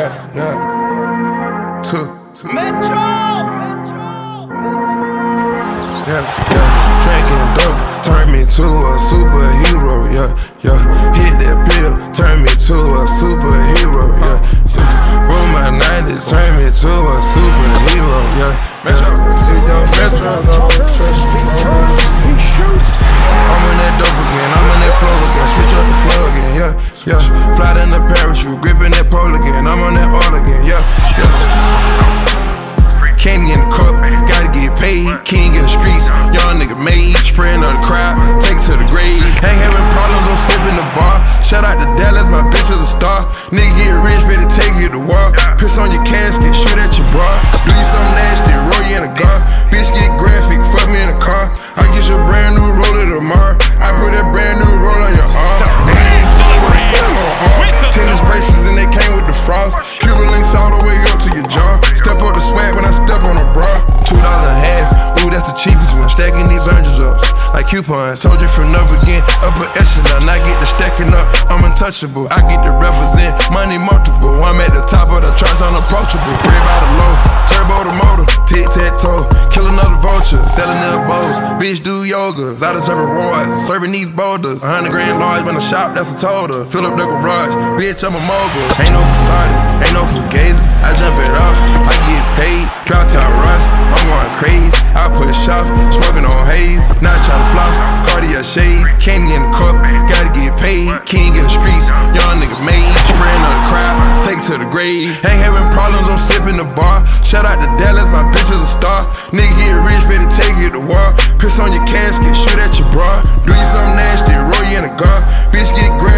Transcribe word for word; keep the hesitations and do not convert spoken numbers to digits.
yeah, yeah. To Metro, Metro, Metro. Yeah, yeah. Drinking dope turned me to a superhero. Yeah, yeah. Hit that pill, turned me to a superhero. Yeah, yeah. Roll my nineties, turned me to a superhero. Yeah, Metro, Metro, trust me. I'm on that dope again, I'm on that flow again. Switch up the flow again, yeah, yeah. Fly down the parachute, gripping that pole again. I'm on that all again, yeah, yeah. Candy in the cup, gotta get paid. King in the streets, young nigga made. Spraying on the crowd, take it to the grave. Ain't having problems, I'm sipping the bar. Shout out to Dallas, my bitch is a star. Nigga get rich, ready to take you to war. Piss on your casket, shoot at your bra. Do you something nasty, roll you in a gun. Bitch get graphic, fuck me in the car. I get you a brand new roller tomorrow. I put that brand new roll on your arm. And you still with a spell on arm. Tennis bracelets and they came with the frost. Cuban links all the way up to your jaw. Step up the swag when I step on a bra. Two dollars and a half, ooh, that's the cheapest one. Stacking these hundreds up like coupons. Told you from up again, upper echelon. I get the stacking up, I'm untouchable. I get to represent money multiple. I'm at the top of the charts, unapproachable. Rib out of loaf, turbo the motor, tic tac toe. Kill another vulture, selling their bows. Bitch do yoga, I deserve rewards. Serving these boulders, a hundred grand large when I shop, that's a total. Fill up the garage, bitch, I'm a mogul. Ain't no facade, ain't no fugazi. I jump it off, I get paid. Drop top runs, I'm going crazy. I push off, smoking on haze. Not trying to floss, Cartier shades. Candy in the cup, gotta get paid. King in the streets, young nigga made. Spraying on the crowd, take it to the grave. Ain't having problems, I'm sipping the bar. Shout out to Dallas, my bitch is a star. Nigga get rich, ready to take you to war. Piss on your casket, shoot at your bra. Do you something nasty, roll you in a gun. Bitch get great.